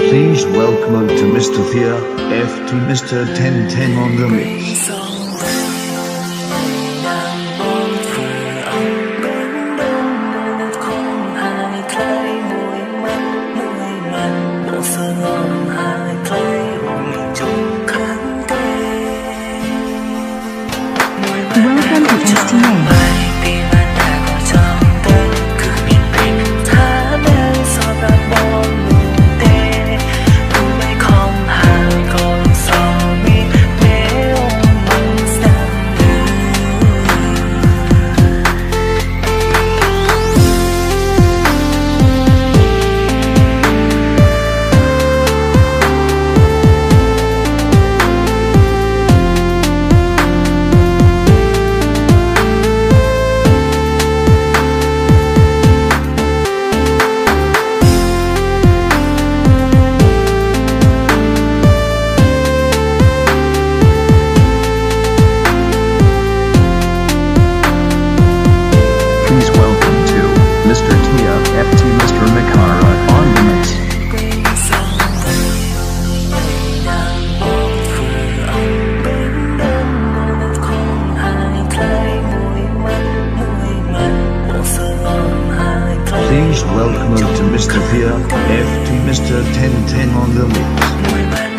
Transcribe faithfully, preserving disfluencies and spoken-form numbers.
Please welcome to Mister Thea, F to Mister ten ten on the mix. Welcome to S T A. Please welcome to Mister Tia, F T Mister Mikara on the mix. Please welcome to Mister Thea, F T Mister ten ten on the mix.